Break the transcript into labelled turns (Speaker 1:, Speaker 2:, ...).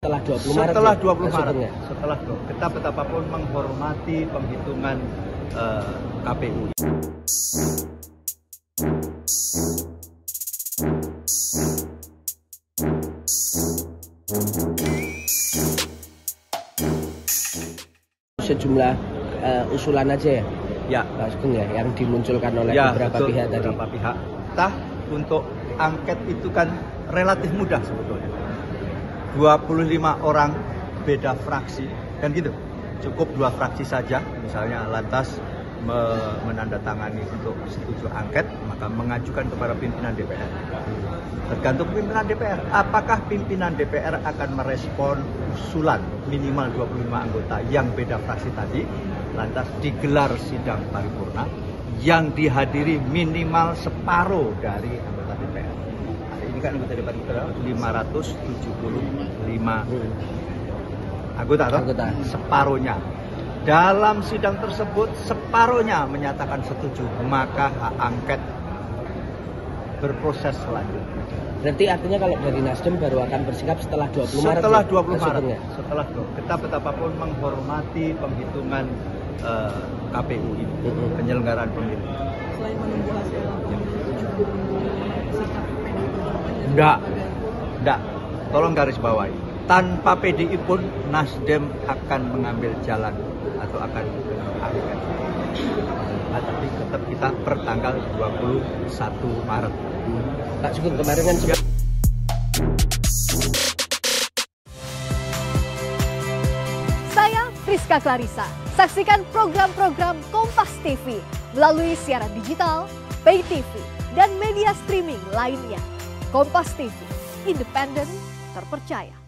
Speaker 1: Setelah 20 Maret.
Speaker 2: Setelah 20 Maret. Setelah kita betapapun menghormati penghitungan KPU.
Speaker 1: Sejumlah usulan aja ya,
Speaker 2: Ya,
Speaker 1: Pak Sugeng ya, yang dimunculkan oleh
Speaker 2: ya,
Speaker 1: beberapa pihak tadi.
Speaker 2: Beberapa pihak. Untuk angket itu kan relatif mudah sebetulnya. 25 orang beda fraksi, kan gitu. Cukup 2 fraksi saja, misalnya lantas menandatangani untuk setuju angket, maka mengajukan kepada pimpinan DPR. Tergantung pimpinan DPR, apakah pimpinan DPR akan merespon usulan minimal 25 anggota yang beda fraksi tadi, lantas digelar sidang paripurna yang dihadiri minimal separuh dari anggota DPR. Hari ini kan anggota DPR kita 575 anggota. Separuhnya. Dalam sidang tersebut separuhnya menyatakan setuju, maka hak angket berproses selanjutnya.
Speaker 1: Berarti artinya kalau dari Nasdem baru akan bersikap setelah 20 Maret.
Speaker 2: Setelah 20
Speaker 1: Maret.
Speaker 2: Maret. Setelah kita betapapun menghormati penghitungan KPU ini, penyelenggaraan pemilu.
Speaker 3: Selain menunggu hasil
Speaker 2: Enggak. Tolong garis bawahi. Tanpa PDI pun Nasdem akan mengambil jalan atau akan angket. Tapi tetap kita per tanggal 21 Maret.
Speaker 1: Pak Sugeng kemarin kan
Speaker 4: Saya Friska Clarissa. Saksikan program-program Kompas TV melalui siaran digital, pay TV, dan media streaming lainnya. Kompas TV, independen, terpercaya.